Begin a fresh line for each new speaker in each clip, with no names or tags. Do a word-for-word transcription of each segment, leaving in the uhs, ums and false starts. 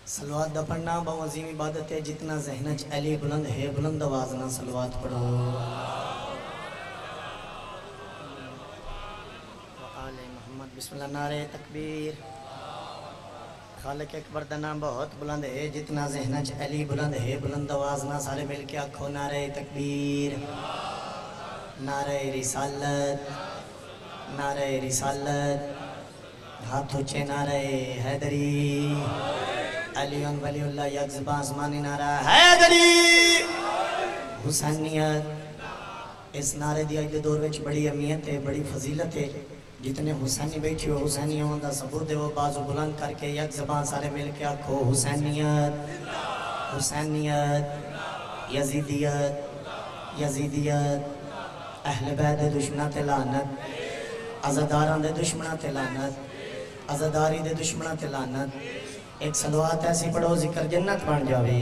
سلوات دا پڑھنا بہت عظیم عبادت ہے، جتنا ذہن چ علی بلند ہے بلند آواز نہ سلوات پڑھو۔ آل محمد بسم اللہ نعرہ تکبیر۔ خالق اکبر دا نام بہت بلند ہے، جتنا ذہن چ علی بلند ہے بلند آواز نہ سارے مل کے آکھو نعرہ تکبیر، نعرہ رسالت، نعرہ رسالت، ہاتھ اونچے نعرہ حیدری، علی ولی اللہ یک زبان زمانی نعرہ حیدری، حسینیت۔ اس نعرے دی اج دے دور وچ بڑی اہمیت ہے، بڑی فضیلت ہے۔ جتنے حسینی بیٹھی ہو حسینی ہوں دا ثبوت دے وہ بازو بلند کر کے یک زبان سارے مل کے آکھو حسینیت، حسینیت، یزیدیت، یزیدیت، اہل بیت دے دشمنہ تے لعنت، عزاداران دے دشمنہ تے لعنت، عزاداری دے دشمنہ تے لعنت۔ ایک صلوات ایسی پڑھو ذکر جنت بن جاوے۔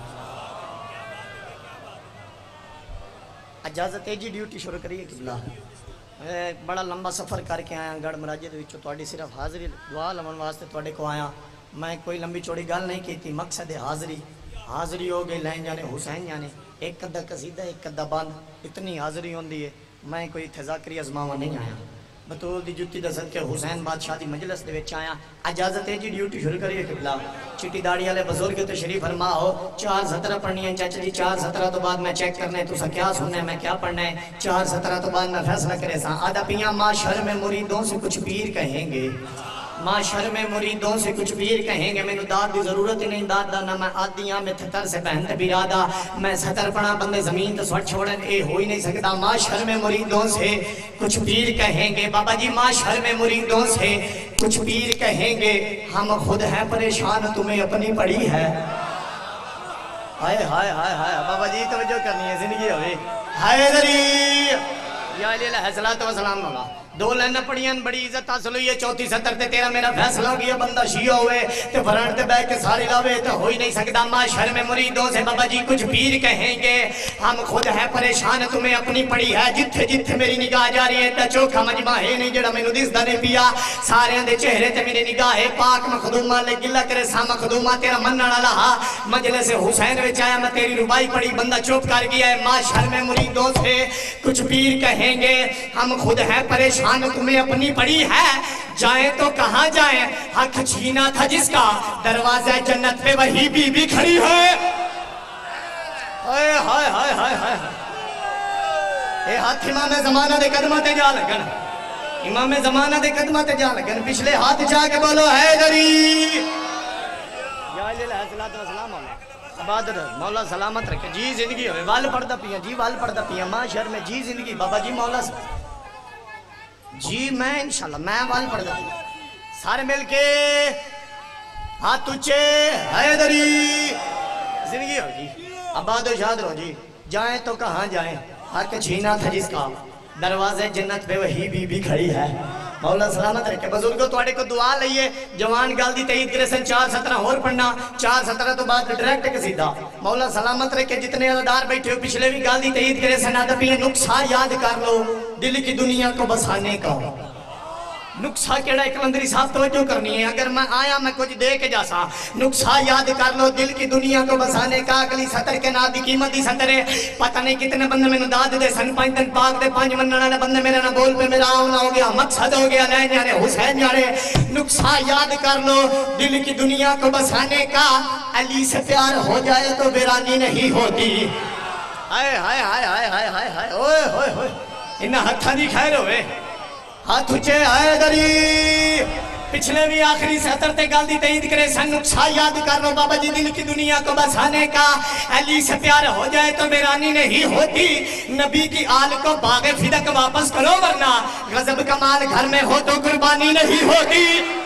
اجازت ہے جی ڈیوٹی شروع کریے قبلہ۔ بڑا لمبا سفر کر کے آیا گڑھ مراجے دے وچوں تواڈی صرف حاضری دعا لمن واسطے تواڈے کو آیا۔ میں کوئی لمبی چوڑی گل نہیں کیتی، مقصد حاضری حاضری ہو گئی لین جانے حسین جانے، ایک قدہ قصیدہ ایک قدہ بند، اتنی حاضری ہوندی ہے۔ میں کوئی تذاکری ازماوا نہیں آیا، بطول دی جتی دا صدقے حسین بادشاہ دی مجلس دے وچ آیا۔ اجازت ہے جی ڈیوٹی شروع کریے قبلہ۔ چٹی داڑھی والے بزرگ تشریف فرما ہو۔ چار سترہ پڑھنی ہے چاچا جی، چار سترہ تو بعد میں چیک کرنا ہے تو کیا سننا ہے میں کیا پڑھنا ہے۔ چار سترہ تو بعد میں فیصلہ کرے سا۔ آدھا پیاں معاشر میں مریدوں سے کچھ پیر کہیں گے، معاشر میں مریدوں سے کچھ پیر کہیں گے۔ میں نے داد دی ضرورت ہی نہیں، داد دا نہ میں آدیاں میں تھتر سے پہنتے بیرادا، میں ستر پڑا بندے زمین تو سوٹ چھوڑن اے ہو ہی نہیں سکتا۔ معاشر میں مریدوں سے کچھ پیر کہیں گے، بابا جی معاشر میں مریدوں سے کچھ پیر کہیں گے، ہم خود ہیں پریشان تمہیں اپنی پڑی ہے۔ ہائے ہائے ہائے ہائے بابا جی توجہ کرنی ہے زندگی ہوئے۔ حیدری یا علیہ الصلوۃ والسلام مولا دو لینہ پڑھیاں بڑی عزت حاصل ہوئی ہے۔ چوتھی ستر تے تیرا میرا فیصلہ گیا، بندہ شیعہ ہوئے تے فرنٹ تے بیٹھ کے ساری لاوے تے ہوئی نہیں سکتا۔ معاشر میں مریدوں سے بابا جی کچھ پیر کہیں گے، ہم خود ہیں پریشان تمہیں اپنی پڑی ہے۔ جتھے جتھے میری نگاہ جا رہی ہے تے چوکھا مجمع ہے نہیں جڑا میں نو دسدا نہیں پیا۔ سارے دے چہرے تے میری نگاہ ہے، پاک مخدومہ لے گلہ کرے سا مخدومہ تیرا منن والا ہا۔ مجلس حسین وچ آیا میں تیری ربائی پڑھی، بندہ چپ کر گیا ہے۔ معاشر میں مریدوں سے کچھ پیر کہیں گے، ہم خود ہیں پریشان تمہیں اپنی پڑی ہے۔ جائیں تو کہاں جائیں، حق چھینا تھا جس کا، دروازہ جنت پہ وہی بی بی کھڑی ہے۔ ہائے ہائے ہائے ہائے ہائے اے ہاتھ امام زمانہ دے قدمہ تے جا لگن، امام زمانہ دے قدمہ تے جا لگن، پچھلے ہاتھ جا کے بولو حیدری یا علیہ السلام مولا عبادت مولا سلامت رکھے جی زندگی ہوئے۔ وال پڑھدا پیا جی، وال پڑھدا پیا معاشر میں جی زندگی بابا جی مولا جی میں انشاءاللہ میں وال پڑھ دوں سارے مل کے ہاتھ اونچے حیدری زندگی ہو جی، آباد و شاد رہو جی۔ جائیں تو کہاں جائیں، حق چھینا تھا جس کا، دروازے جنت پہ وہی بی بی کھڑی ہے۔ مولا سلامت رکھے۔ بزرگوں توڑے کو دعا لئیے، جوان گال دی تحید کرے سن چار سترہ اور پڑھنا، چار سترہ تو بعد ڈریکٹ کے سیدھا۔ مولا سلامت رکھے جتنے عددار بیٹھے ہو پچھلے بھی گال دی تحید کرے سن آدھا نقصہ یاد کر لو دل کی دنیا کو بسانے کا۔ نقصہ کیڑا کلندری صاحب توجہ کرنی ہے، اگر میں آیا میں کچھ دے کے جاسا۔ نقصہ یاد کر لو دل کی دنیا کو بسانے کا، اگلی سطر کے ناد دی قیمت دی سطر ہے۔ پتہ نہیں کتنے بندے میں داد دے سن پانچ دن پاک دے پانچ مننے بندے میرے نہ بول پہ میرا آؤنا ہو گیا، مقصد ہو گیا لے جانے حسین جانے۔ نقصہ یاد کر لو دل کی دنیا کو بسانے کا، علی سے پیار ہو جائے تو بیرانی نہیں ہوتی۔ ہائے ہائے ہائے ہائے ہائے ہائے ہائے اوئے ہوئے ہوئے انہا ہتھا دی خیر ہوئے۔ ہاتھ اونچے حیدری پچھلے بھی آخری سطر تے گال دی تحید کرے سن نقصہ یاد کر لو بابا جی دل کی دنیا کو بسانے کا، علی سے پیار ہو جائے تو بیرانی نہیں ہوتی۔ نبی کی آل کو باغ فدق واپس کرو ورنہ غضب کا مال گھر میں ہو تو قربانی نہیں ہوتی۔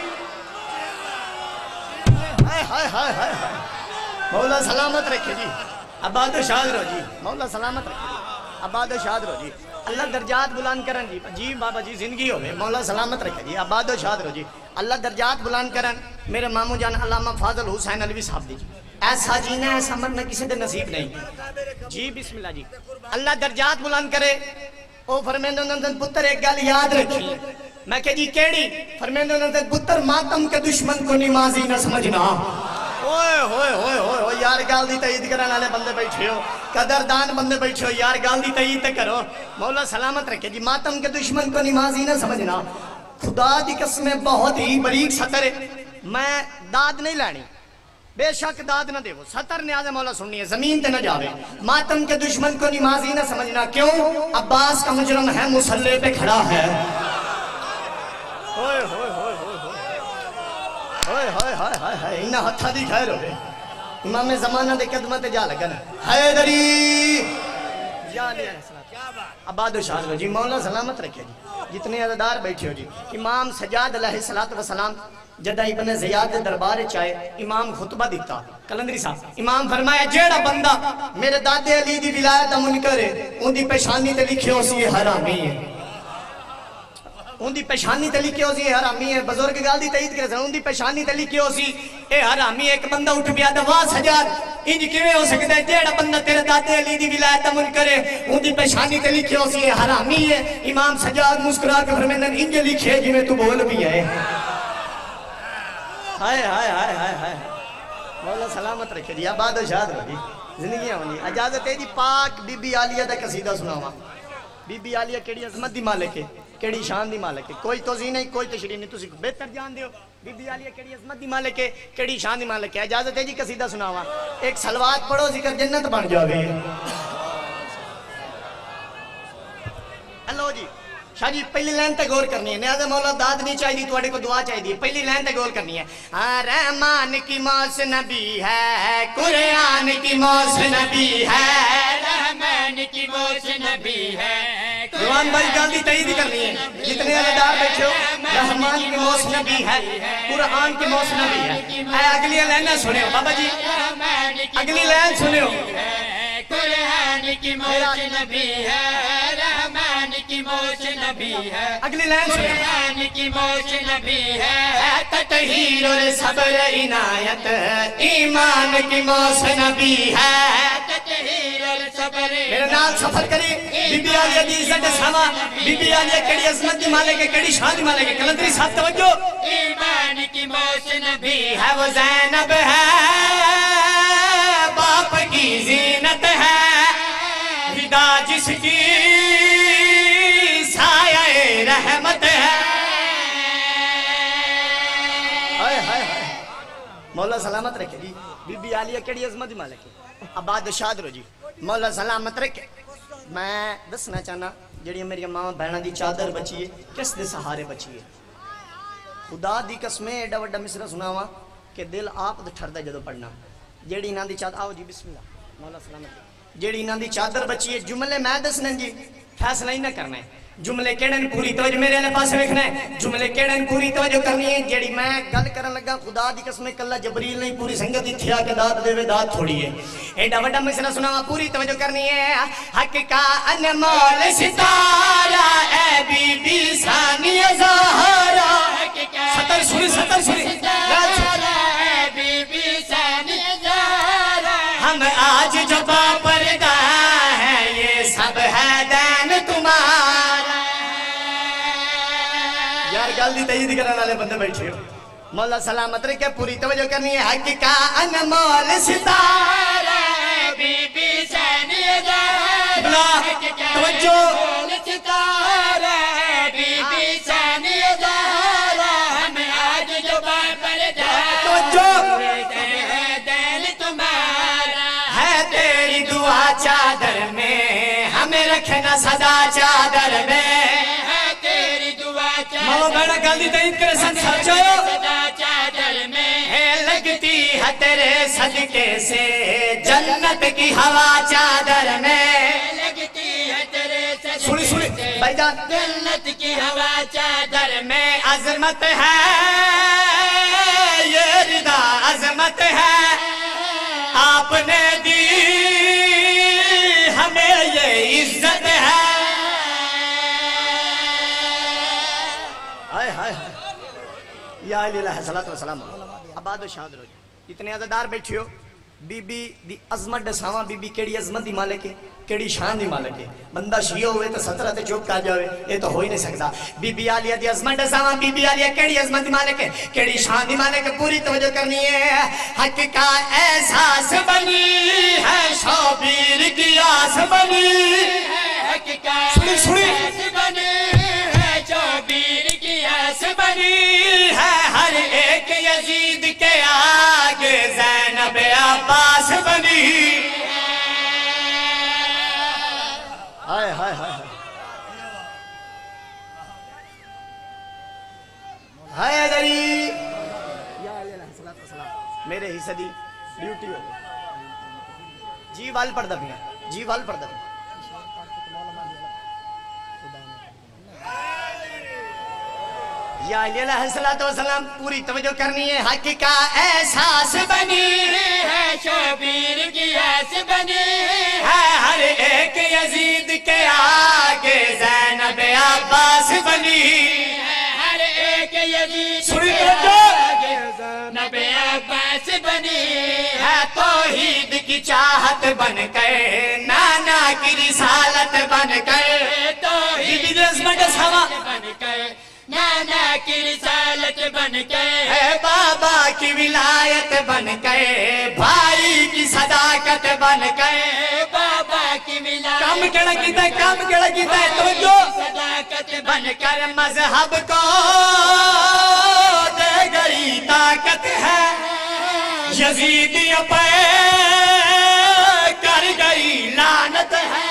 ہائے ہائے ہائے ہائے مولا سلامت رکھے جی، آباد و شاد رو جی، مولا سلامت رکھے آباد و شاد رو جی۔ اللہ درجات بلند کرن جی جی بابا جی زندگی ہوئے، مولا سلامت رکھے جی، آباد و شاد رو جی۔ اللہ درجات بلند کرن میرے مامو جان علامہ فاضل حسین علوی صاحب دی جی۔ ایسا جینا ایسا مرنا کسی دے نصیب نہیں جی، بسم اللہ جی۔ اللہ درجات بلند کرے۔ او فرمیندو نندن پتر ایک گل یاد رکھی، میں کہ جی کیڑی؟ فرمیندو نندن پتر ماتم کے دشمن کو نمازی نہ سمجھنا۔ ہوئے ہوئے ہوئے ہوئے یار گال دی تائید کرنے والے بندے بیٹھے ہو قدردان بندے بیٹھے ہو یار گال دی تائید کرو مولا سلامت رکھے جی ماتم کے دشمن کو نمازی نہ سمجھنا خدا دی قسمیں بہت ہی بریک سطر ہے میں داد نہیں لانی بے شک داد نہ دے وہ سطر نیاز مولا سننی ہے زمین تے نہ جاوے ماتم کے دشمن کو نمازی نہ سمجھنا کیوں عباس کا مجرم ہے مسلح پہ کھڑا ہے ہوئے ہوئے ہوئے ہوئے ہوئے ہوئے ہوئے ہوئے انہا ہتھا دی خیر ہوئے امام زمانہ دے قدمت جا لگن حیدری یا علیہ السلام عباد و شاہد ہو جی مولا سلامت رکھے جی جتنے عددار بیٹھے ہو جی امام سجاد علیہ السلام جدہ ابن زیاد دربار چاہے امام خطبہ دیتا کلندری صاحب امام فرمایا جیڑا بندہ میرے دادے علی دی ولایت منکر ہے ان دی پیشانی تے لکھے ہو سی حرامی ہے ان دی پیشانی تے لکھے ہو سی حرامی ہے بزرگ گال دی تائید کرے ان دی پیشانی تے لکھے ہو سی اے حرامی ایک بندہ اٹھ بیا دوا سجاد انج کیویں ہو سکتا ہے جیڑا بندہ تیرے دادے علی دی ولایت منکر ہے ان دی پیشانی تے لکھے ہو سی حرامی ہے امام سجاد مسکرا کے فرمیندن انج لکھے جی میں تو بول بھی ہے ہائے ہائے ہائے ہائے ہائے مولا سلامت رکھے جی آباد و شاد ہو جی زندگیاں ہونی اجازت ہے جی پاک بی بی عالیہ دا قصیدہ سناوا بی بی عالیہ کیڑی عظمت دی مالک ہے کیڑی شان دی مالک ہے کوئی توضیح نہیں کوئی تشریح نہیں تسی بہتر جان دیو بی بی عالیہ کیڑی عظمت دی مالک ہے کیڑی شان دی مالک ہے اجازت ہے جی قصیدہ سناوا ایک صلوات پڑھو ذکر جنت بن جاوے اللہ جی شاہ جی پہلی لائن تے غور کرنی ہے نیاز مولا داد نہیں چاہیے تو اڑے کو دعا چاہیے پہلی لائن تے غور کرنی ہے رحمان کی موس نبی ہے قرآن کی موس نبی ہے
رحمان کی موس نبی ہے
قرآن بھائی گاندی تائید کرنی ہے جتنے علیدار بیٹھے ہو رحمان کی موس نبی ہے قرآن کی موس نبی ہے اے اگلی لائن سنے ہو بابا جی اگلی لائن سنے ہو
قرآن کی موس نبی ہے رحمان کی موس نبی ہے
اگلی لائن سنے
قرآن کی موس نبی ہے
تطہیر اور صبر عنایت ایمان کی موس نبی ہے
تطہیر اور صبر
میرے نال سفر کری بی بی عالیہ دی عزت سما بی بی عالیہ کڑی عظمت دی مالک ہے کڑی شان دی مالک ہے کلندری صاحب توجہ
ایمان کی موس نبی
ہے وہ زینب ہے باپ کی زینت ہے ہدا جس کی سایہ رحمت ہے ہائے ہائے ہائے مولا سلامت رکھے جی بی بی عالیہ کیڑی عظمت دی مالک ہے عباد شاد رو جی مولا سلامت رکھے میں دسنا چاہنا جڑی میری ماں بہنہ دی چادر بچی ہے کس دے سہارے بچی ہے خدا دی قسمیں ایڈا وڈا مصرع سناوا کہ دل آپ دے ٹھردہ جدو پڑھنا جیڑی انہاں دی چادر آؤ جی بسم اللہ مولا سلامت جیڑی انہاں دی چادر بچی ہے جملے میں دسنا جی فیصلہ ہی نہ کرنا ہے جملے کیڑن پوری توجہ میرے علیہ پاس ویکھنا ہے جملے کیڑن پوری توجہ کرنی ہے جیڑی میں گل کرن لگا خدا دی قسم کلا جبریل نہیں پوری سنگت دی تھیا کے داد دے وے داد تھوڑی ہے ایڈا وڈا مسئلہ سناوا پوری توجہ کرنی ہے حق کا انمول ستارہ اے بی بی ثانیہ زہرا ستر سوری ستر سوری
اے بی بی ثانیہ زہرا
ہم آج جو باپردہ ہیں یہ سب ہے دین تمہارا یار گل دی تائید کرنے والے بندے بیٹھے ہو مولا سلامت رکھے پوری توجہ کرنی ہے حق کا انمول ستارہ
بی بی ثانیہ زہرا
توجہ
ستارہ بی بی ثانیہ زہرا ہم آج جو باپردہ
توجہ
ہے دین تمہارا
ہے تیری دعا چادر میں ہمیں رکھنا صدا چادر میں
ہے تیری دعا
ماما بیڑا گل دی تائید کرے سن سر جاؤ
صدا چادر میں
ہے لگتی ہے تیرے صدقے سے جنت کی ہوا چادر میں
لگتی ہے تیرے
سنی سنی
صدقے
بھائی جان
جنت کی ہوا چادر میں
میں عظمت ہے یہ رضا عظمت ہے آپ نے دی ہمیں یہ عزت ہے ہائے ہائے یا علیہ الصلوۃ والسلام عباد و شاد رو جتنے عزادار بیٹھے ہو بی بی دی عظمت دساواں بی بی کیڑی عظمت دی مالک ہے کیڑی شان دی مالک ہے بندہ شیعہ ہوئے تو سترہ تے چوک کر جاوے یہ تو ہو ہی نہیں سکتا بی بی عالیہ دی عظمت دساواں بی بی عالیہ کیڑی عظمت دی مالک ہے کیڑی شان دی مالک ہے پوری توجہ کرنی ہے حق کا احساس بنی ہے شوبیر کی آس بنی ہے
حق کا
سنی سنی
احساس بنی ہے شوبیر کی آس بنی
ہے ہر ایک یزید کے آگے زینب عباس بنی ہائے ہائے ہائے ہائے دری میرے حصہ دی ڈیوٹی ہو گئی جی وال پڑھ دبیا جی وال پڑھ دبیا یا علیہ السلام پوری توجہ کرنی ہے حق کا احساس بنی
ہے شوبیر کی آس بنی
ہے ہر ایک یزید کے آگے زینب عباس بنی
ہے ہر ایک یزید
سنی
کے
توجہ
آگے زینب عباس بنی
ہے توحید کی چاہت بن کر نانا کی رسالت بن کر
توحید
بی عظمت سوا
بن کر نانا کی رسالت بن کے
ہے بابا کی ولایت بن کے بھائی کی صداقت بن کے
بابا کی ملا
کام کڑا کیتا ہے کام کڑا کیتا ہے تو جو
صداقت
بن کر مذہب کو دے گئی طاقت ہے یزیدیوں پہ کر گئی لعنت ہے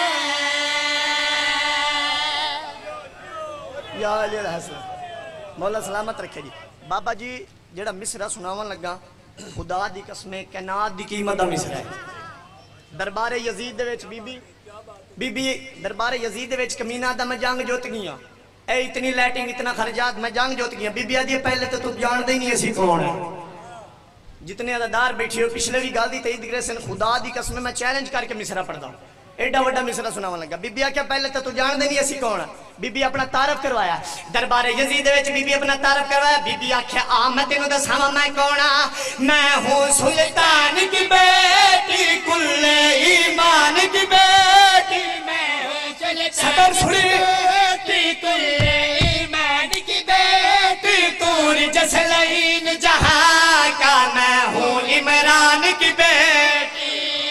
یا علیہ السلام مولا سلامت رکھے جی بابا جی جڑا مصرہ سناون لگا خدا دی قسمیں کائنات دی قیمت دا مصرہ ہے دربار یزید دے وچ بی بی بی بی دربار یزید دے وچ کمینہ دا میں جنگ جوت گیا اے اتنی لائٹنگ اتنا خرجات میں جنگ جوت گیا بی بی آدھی پہلے تو تو جان دے نہیں اسی کون ہے جتنے عددار بیٹھے ہو پچھلے بھی گال دی تئید گرے سن خدا دی قسمیں میں چیلنج کر کے مصرہ پڑھ دا ہوں ایڈا وڈا مصرہ سناون لگا بی بی آکھیا پہلے تو تو جان دے نہیں اسی کون ہے بی بی اپنا تعارف کروایا دربار یزید وچ بی بی اپنا تعارف کروایا بی بی آکھیا آ میں تینوں دساواں میں کون ہاں میں ہوں سلطان کی بیٹی کل ایمان کی بیٹی
میں ہوں
صدر سنی
بیٹی کل ایمان کی بیٹی
تور جسلین جہاں کا میں ہوں عمران کی بیٹی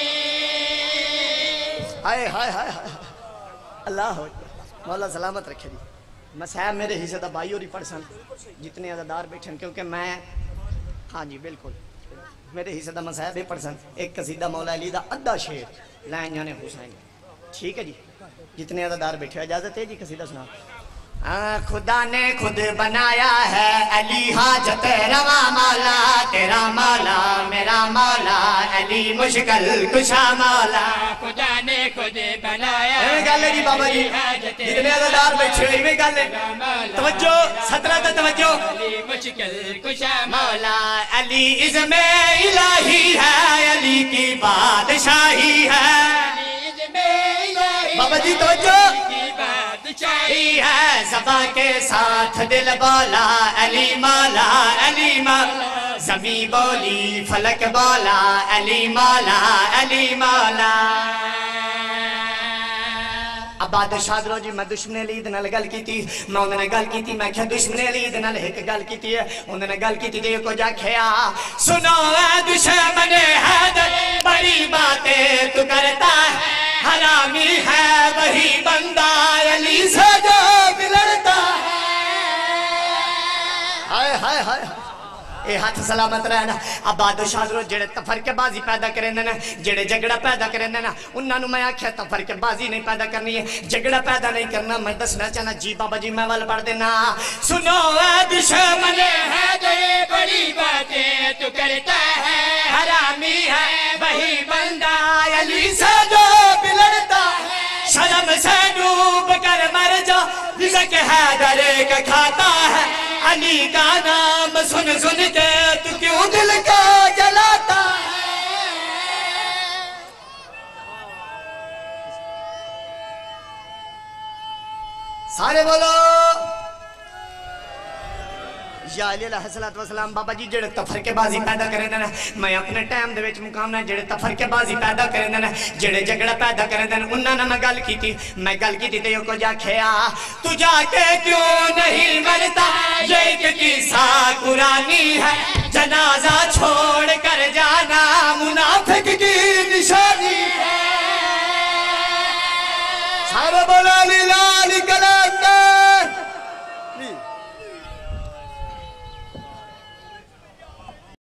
ہائے ہائے ہائے اللہ اکبر مولا سلامت رکھے جی مسائب میرے حصے دا بھائی اور ہی پڑھ سن جتنے عددار بیٹھن کیونکہ میں ہاں جی بالکل میرے حصے دا مسائب بھی پڑھ سن ایک قصیدہ مولا علی دا ادھا شیر لائن جانے حسین ٹھیک ہے جی جتنے عددار بیٹھے اجازت ہے جی قصیدہ سنا خدا نے خود بنایا ہے علی حاجت روا مولا تیرا مولا میرا مولا علی مشکل کشا مولا
خدا نے خود بنایا
ایویں گل ہے جی بابا جی جتنے عددار بیٹھے ہوئے ایویں گل ہے توجہ سترہ تے توجہ
علی مشکل کشا
مولا علی عزم الہی ہے علی کی بادشاہی ہے بابا جی توجہ چاہی ہے زباں کے ساتھ دل بولا علی مولا علی مولا زمین بولی فلک بولا علی مولا علی مولا اب بادشاہ درو جی میں دشمن علی دنال گل کی تھی میں انہوں نے گل کی تھی میں کیا دشمن علی دنال ایک گل کی تھی انہوں نے گل کی تھی دیو کو جا کھیا سنو اے دشمن حیدر بڑی باتیں تو کرتا ہے حرامی ہے وہی بندہ علی سے جو بلڑتا ہے ہائے ہائے ہائے اے ہاتھ سلامت رہنا اب بادشاہ درو جڑے تفرق بازی پیدا کریں دینا جڑے جگڑا پیدا کریں دینا انہوں نے میں آکھیا تفرق بازی نہیں پیدا کرنی ہے جگڑا پیدا نہیں کرنا میں دسنا چاہنا جی بابا جی میں وال پڑھ دینا سنو اے دشمن
حیدر بڑی باتیں تو کرتا ہے
حرامی ہے وہی بندہ علی سے جو بلڑتا ہے شرم سے ڈوب کر مر جا رزق حیدر ایک کھاتا ہے علی کا نام سن سن کے تو کیوں دل کا جلاتا ہے سارے بولو یا علی علیہ السلام بابا جی جڑے تفرقے بازی پیدا کریں دینا میں اپنے ٹائم دے وچ مقامنا جڑے تفرقے بازی پیدا کریں دینا جڑے جگڑا پیدا کریں دینا انہاں نے میں گل کی تھی میں گل کی تھی تے کو جا کھیا تو جا کے کیوں نہیں مرتا یہ ایک قصہ قرآنی ہے جنازہ چھوڑ